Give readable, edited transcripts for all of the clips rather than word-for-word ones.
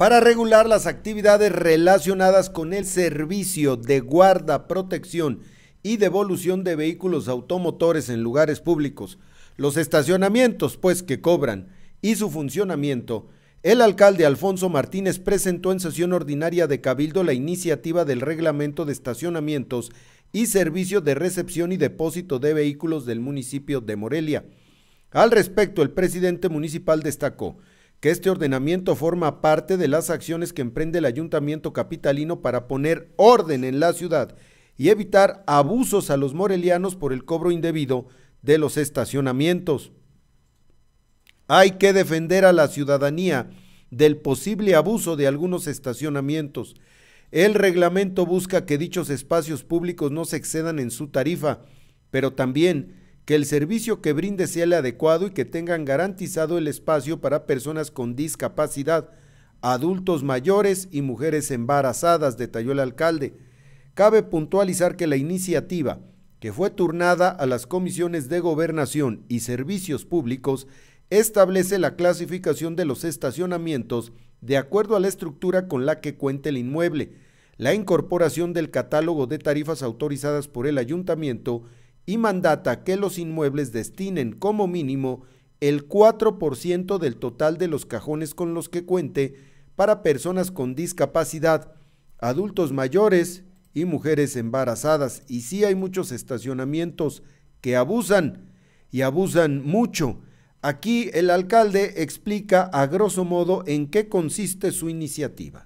para regular las actividades relacionadas con el servicio de guarda, protección y devolución de vehículos automotores en lugares públicos, los estacionamientos, pues, que cobran, y su funcionamiento. El alcalde Alfonso Martínez presentó en sesión ordinaria de Cabildo la iniciativa del Reglamento de Estacionamientos y Servicio de Recepción y Depósito de Vehículos del municipio de Morelia. Al respecto, el presidente municipal destacó que este ordenamiento forma parte de las acciones que emprende el ayuntamiento capitalino para poner orden en la ciudad y evitar abusos a los morelianos por el cobro indebido de los estacionamientos. Hay que defender a la ciudadanía del posible abuso de algunos estacionamientos. El reglamento busca que dichos espacios públicos no se excedan en su tarifa, pero también que el servicio que brinde sea el adecuado y que tengan garantizado el espacio para personas con discapacidad, adultos mayores y mujeres embarazadas, detalló el alcalde. Cabe puntualizar que la iniciativa, que fue turnada a las comisiones de Gobernación y Servicios Públicos, establece la clasificación de los estacionamientos de acuerdo a la estructura con la que cuente el inmueble, la incorporación del catálogo de tarifas autorizadas por el ayuntamiento y mandata que los inmuebles destinen como mínimo el 4% del total de los cajones con los que cuente para personas con discapacidad, adultos mayores y mujeres embarazadas. Y sí hay muchos estacionamientos que abusan y abusan mucho. Aquí el alcalde explica a grosso modo en qué consiste su iniciativa.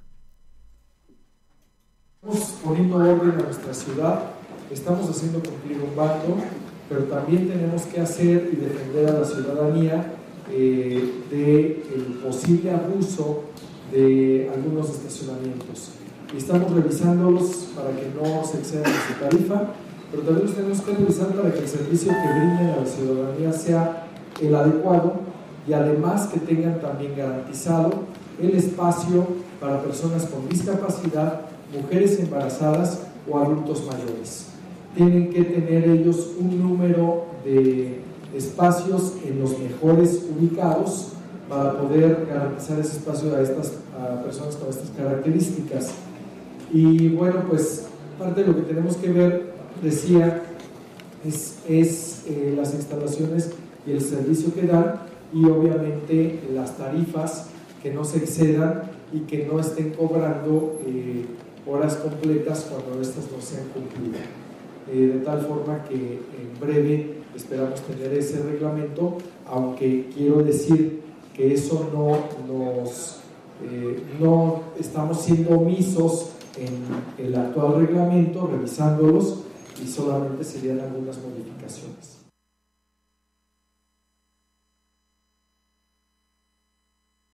Estamos poniendo orden a nuestra ciudad, estamos haciendo cumplir un bando, pero también tenemos que hacer y defender a la ciudadanía del posible abuso de algunos estacionamientos. Y estamos revisándolos para que no se excedan en su tarifa, pero también los tenemos que revisar para que el servicio que brinden a la ciudadanía sea el adecuado y además que tengan también garantizado el espacio para personas con discapacidad, mujeres embarazadas o adultos mayores. Tienen que tener ellos un número de espacios en los mejores ubicados para poder garantizar ese espacio a personas con estas características. Y bueno, pues parte de lo que tenemos que ver, decía, es las instalaciones y el servicio que dan y obviamente las tarifas que no se excedan y que no estén cobrando horas completas cuando estas no sean cumplidas. De tal forma que en breve esperamos tener ese reglamento, aunque quiero decir que eso no estamos siendo omisos en el actual reglamento, revisándolos y solamente serían algunas modificaciones.